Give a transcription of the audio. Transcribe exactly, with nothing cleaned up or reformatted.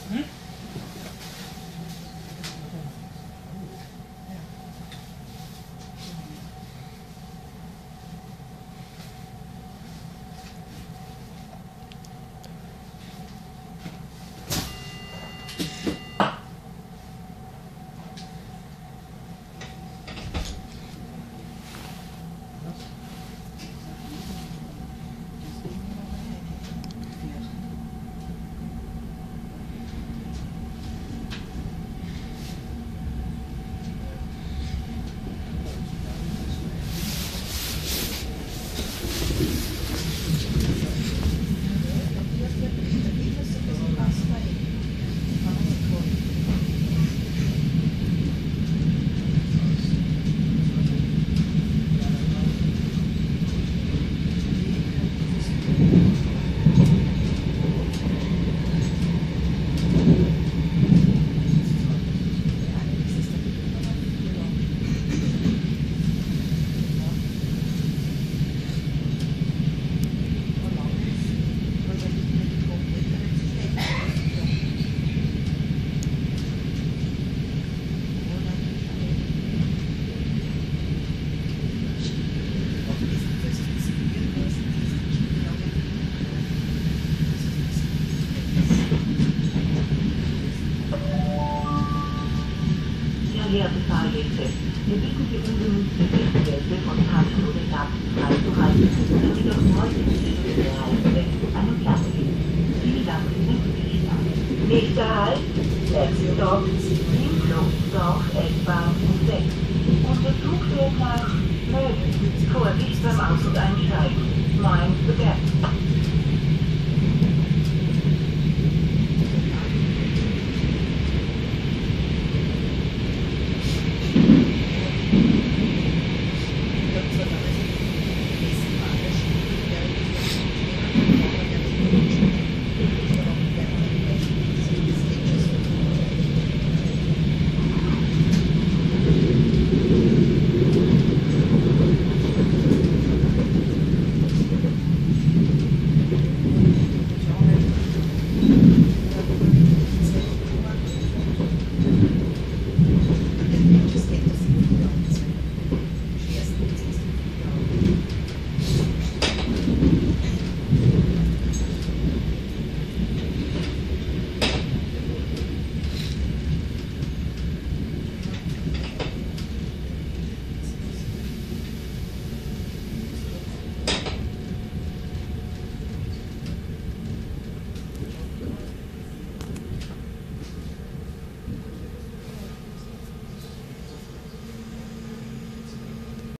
Hm? Verehrte Fahrgäste, wir bitten Sie unbemüht, Geldwerte von Taschen oder Daten freizuhalten, damit Sie doch heute nicht der Reise einen Platz finden. Vielen Dank für Ihre Zusicherung. Nächster Halt, letzter Stopp, Nienfluchtsdorf, S-Bahn sechs. Unser Zug fährt nach Möden. Vorsicht beim Aus- und Einsteigen. Mind the gap.